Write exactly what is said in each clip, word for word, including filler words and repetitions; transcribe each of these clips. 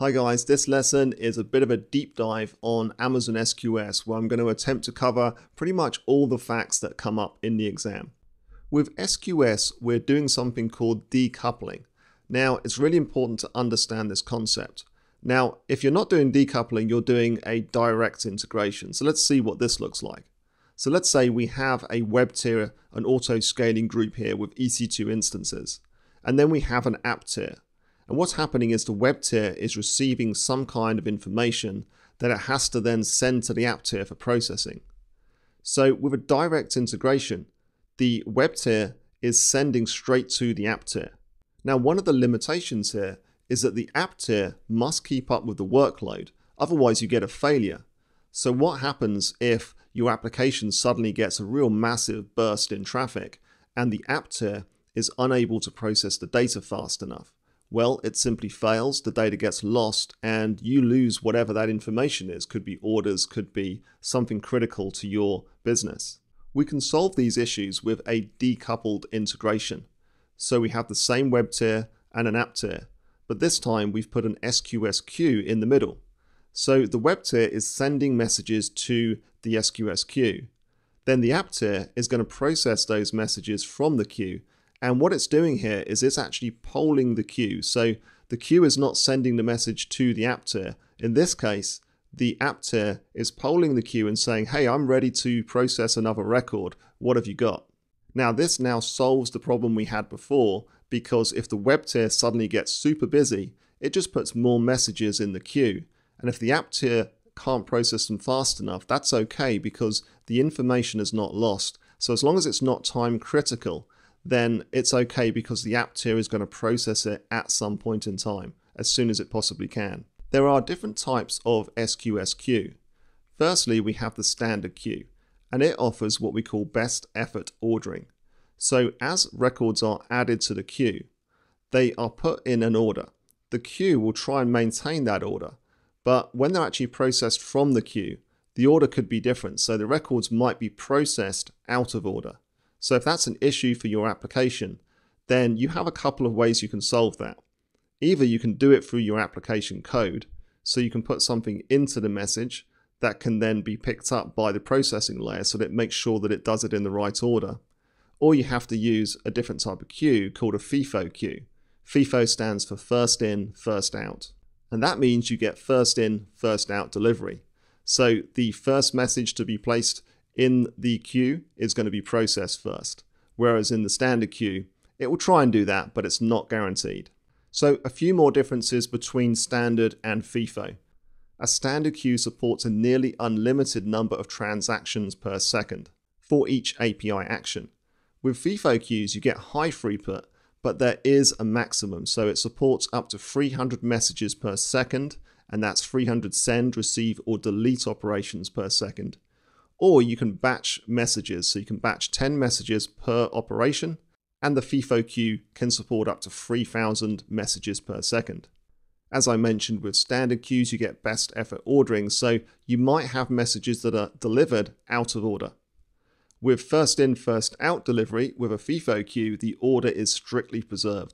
Hi guys, this lesson is a bit of a deep dive on Amazon S Q S where I'm going to attempt to cover pretty much all the facts that come up in the exam. With S Q S, we're doing something called decoupling. Now, it's really important to understand this concept. Now, if you're not doing decoupling, you're doing a direct integration. So let's see what this looks like. So let's say we have a web tier, an auto-scaling group here with E C two instances, and then we have an app tier. And what's happening is the web tier is receiving some kind of information that it has to then send to the app tier for processing. So with a direct integration, the web tier is sending straight to the app tier. Now, one of the limitations here is that the app tier must keep up with the workload, otherwise you get a failure. So what happens if your application suddenly gets a real massive burst in traffic and the app tier is unable to process the data fast enough? Well, it simply fails, the data gets lost, and you lose whatever that information is. Could be orders, could be something critical to your business. We can solve these issues with a decoupled integration. So we have the same web tier and an app tier, but this time we've put an S Q S queue in the middle. So the web tier is sending messages to the S Q S queue. Then the app tier is going to process those messages from the queue. And what it's doing here is it's actually polling the queue. So the queue is not sending the message to the app tier. In this case, the app tier is polling the queue and saying, hey, I'm ready to process another record. What have you got? Now, this now solves the problem we had before, because if the web tier suddenly gets super busy, it just puts more messages in the queue. And if the app tier can't process them fast enough, that's okay because the information is not lost. So as long as it's not time critical, then it's okay because the app tier is going to process it at some point in time, as soon as it possibly can. There are different types of S Q S queue. Firstly, we have the standard queue, and it offers what we call best effort ordering. So as records are added to the queue, they are put in an order. The queue will try and maintain that order, but when they're actually processed from the queue, the order could be different. So the records might be processed out of order. So if that's an issue for your application, then you have a couple of ways you can solve that. Either you can do it through your application code, so you can put something into the message that can then be picked up by the processing layer so that it makes sure that it does it in the right order. Or you have to use a different type of queue called a FIFO queue. FIFO stands for first in, first out. And that means you get first in, first out delivery. So the first message to be placed in the queue is going to be processed first, whereas in the standard queue, it will try and do that, but it's not guaranteed. So a few more differences between standard and FIFO. A standard queue supports a nearly unlimited number of transactions per second for each A P I action. With FIFO queues, you get high throughput, but there is a maximum. So it supports up to three hundred messages per second, and that's three hundred send, receive, or delete operations per second. Or you can batch messages, so you can batch ten messages per operation, and the FIFO queue can support up to three thousand messages per second. As I mentioned, with standard queues, you get best effort ordering, so you might have messages that are delivered out of order. With first in, first out delivery, with a FIFO queue, the order is strictly preserved.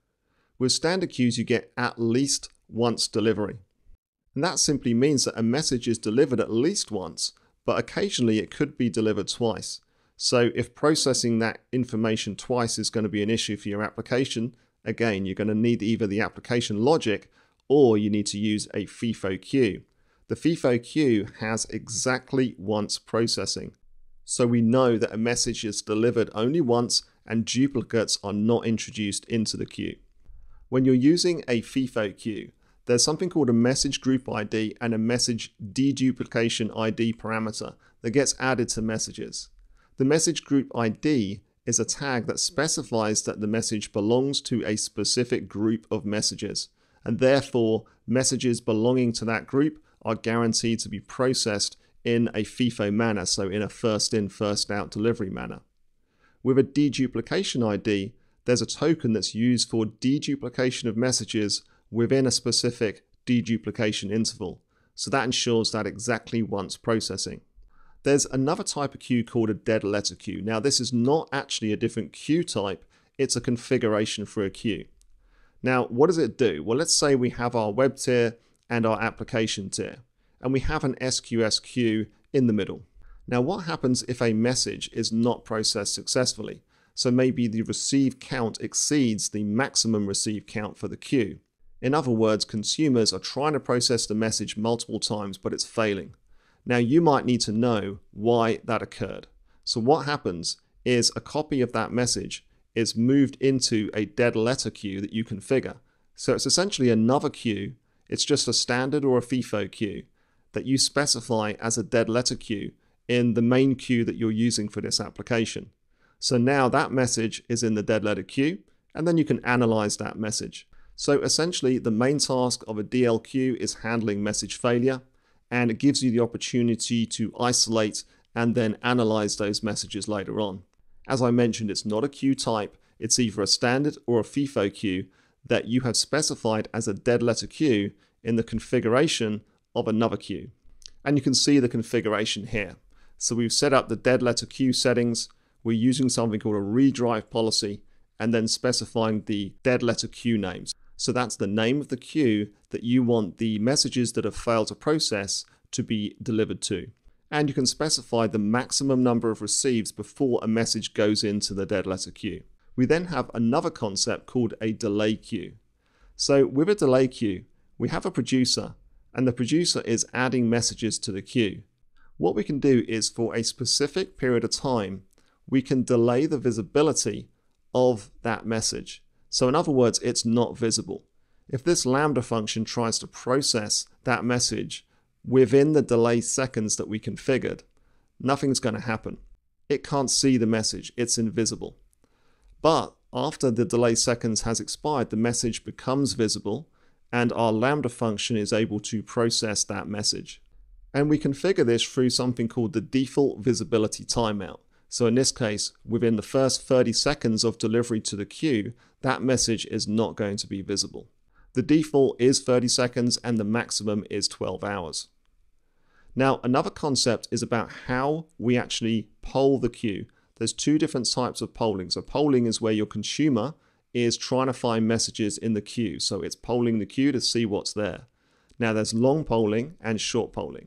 With standard queues, you get at least once delivery. And that simply means that a message is delivered at least once, but occasionally it could be delivered twice. So if processing that information twice is going to be an issue for your application, again, you're going to need either the application logic or you need to use a FIFO queue. The FIFO queue has exactly once processing. So we know that a message is delivered only once and duplicates are not introduced into the queue. When you're using a FIFO queue, there's something called a message group I D and a message deduplication I D parameter that gets added to messages. The message group I D is a tag that specifies that the message belongs to a specific group of messages, and therefore messages belonging to that group are guaranteed to be processed in a FIFO manner, so in a first in, first out delivery manner. With a deduplication I D, there's a token that's used for deduplication of messages within a specific deduplication interval. So that ensures that exactly once processing. There's another type of queue called a dead letter queue. Now, this is not actually a different queue type, it's a configuration for a queue. Now, what does it do? Well, let's say we have our web tier and our application tier, and we have an S Q S queue in the middle. Now, what happens if a message is not processed successfully? So maybe the receive count exceeds the maximum receive count for the queue. In other words, consumers are trying to process the message multiple times, but it's failing. Now, you might need to know why that occurred. So what happens is a copy of that message is moved into a dead letter queue that you configure. So it's essentially another queue. It's just a standard or a FIFO queue that you specify as a dead letter queue in the main queue that you're using for this application. So now that message is in the dead letter queue, and then you can analyze that message. So essentially the main task of a D L queue is handling message failure, and it gives you the opportunity to isolate and then analyze those messages later on. As I mentioned, it's not a queue type, it's either a standard or a FIFO queue that you have specified as a dead letter queue in the configuration of another queue. And you can see the configuration here. So we've set up the dead letter queue settings, we're using something called a redrive policy, and then specifying the dead letter queue names. So that's the name of the queue that you want the messages that have failed to process to be delivered to. And you can specify the maximum number of receives before a message goes into the dead letter queue. We then have another concept called a delay queue. So with a delay queue, we have a producer, and the producer is adding messages to the queue. What we can do is, for a specific period of time, we can delay the visibility of that message. So in other words, it's not visible. If this Lambda function tries to process that message within the delay seconds that we configured, nothing's going to happen. It can't see the message, it's invisible. But after the delay seconds has expired, the message becomes visible, and our Lambda function is able to process that message. And we configure this through something called the default visibility timeout. So in this case, within the first thirty seconds of delivery to the queue, that message is not going to be visible. The default is thirty seconds and the maximum is twelve hours. Now, another concept is about how we actually poll the queue. There's two different types of polling. So polling is where your consumer is trying to find messages in the queue. So it's polling the queue to see what's there. Now there's long polling and short polling.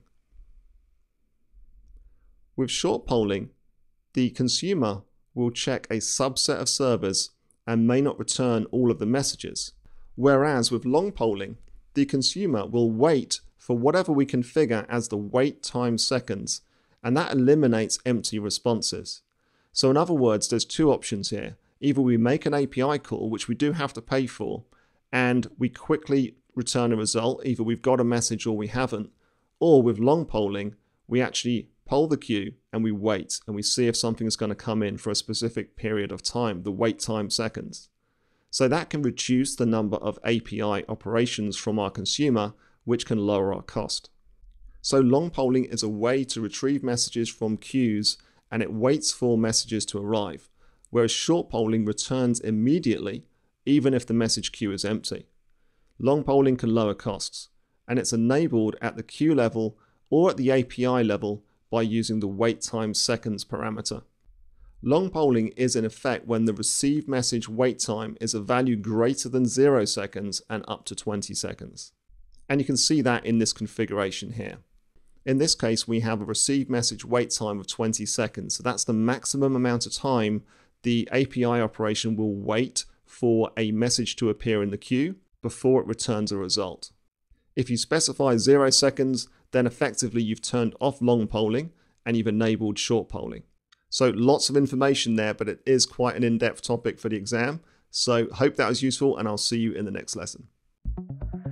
With short polling, the consumer will check a subset of servers and may not return all of the messages. Whereas with long polling, the consumer will wait for whatever we configure as the wait time seconds, and that eliminates empty responses. So in other words, there's two options here. Either we make an A P I call, which we do have to pay for, and we quickly return a result. Either we've got a message or we haven't. Or with long polling, we actually poll the queue and we wait and we see if something is going to come in for a specific period of time, the wait time seconds. So that can reduce the number of A P I operations from our consumer, which can lower our cost. So long polling is a way to retrieve messages from queues, and it waits for messages to arrive, whereas short polling returns immediately even if the message queue is empty. Long polling can lower costs, and it's enabled at the queue level or at the A P I level by using the wait time seconds parameter. Long polling is in effect when the received message wait time is a value greater than zero seconds and up to twenty seconds. And you can see that in this configuration here. In this case, we have a received message wait time of twenty seconds. So that's the maximum amount of time the A P I operation will wait for a message to appear in the queue before it returns a result. If you specify zero seconds, then effectively you've turned off long polling and you've enabled short polling. So lots of information there, but it is quite an in-depth topic for the exam. So hope that was useful, and I'll see you in the next lesson.